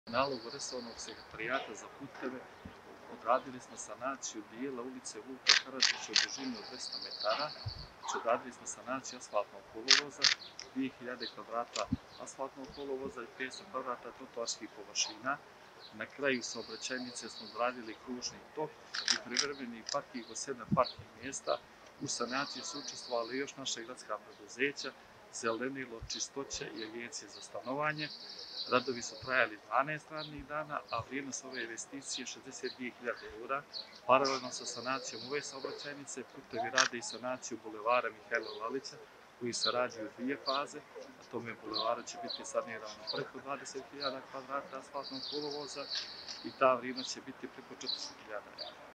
nalogu resornog sekretarijata za puteve odradili smo sanaciju dijela ulice Vuka Karadžića u dužini od 200 metara. Znači, odradili smo sanaciju asfaltnog kolovoza, 2000 kvadrata asfaltnog kolovoza i 500 kvadrata trotoarskih površina. Na kraju saobraćajnice smo odradili kružni tok i privremeni parking od 7 parking mjesta. U sanaciji su učestvovali još naše gradska preduzeća, Zelenilo, Čistoće i Agencije za stanovanje. Radovi su trajali 12 radnih dana, a vrijednost ove investicije je 62.000 eura. Paralelno sa sanacijom ove saobraćajnice, putevi rade i sanaciju bulevara Mihajla Lalića, koji se rađaju u 2 faze. Na tome bulevaru će biti sanirano preko 20.000 kvadrata asfaltnog kolovoza i ta vrijednost će biti preko 400.000 eura.